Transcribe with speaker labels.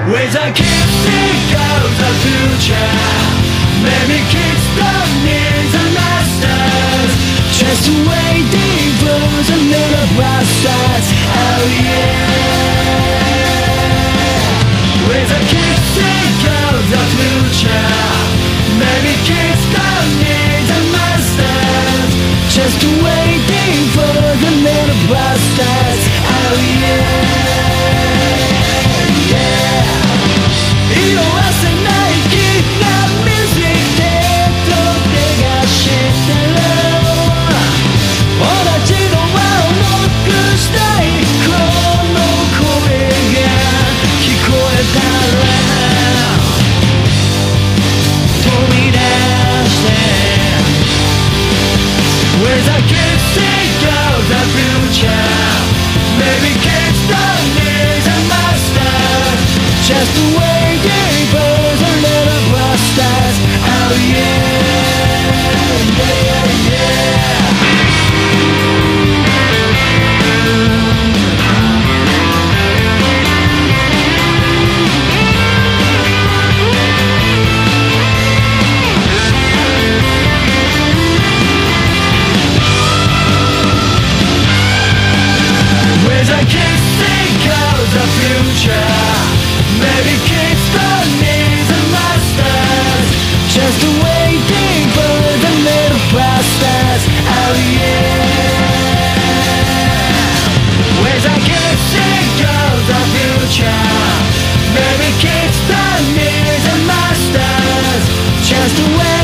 Speaker 1: With a kiss, think of the future. Maybe kids don't need the masters, just waiting for the little bastards. Oh yeah. With a kiss, think of the future. Maybe kids don't need the masters, just waiting for the little bastards. Oh yeah. With a kiss, think of the future. Maybe kids don't need a master, just waiting for the little bastards. Oh yeah, yeah, yeah. Maybe kids don't need the masters, just waiting for the little bastards. Oh yeah. With a kiss, think of the future. Maybe kids don't need the masters, just waiting.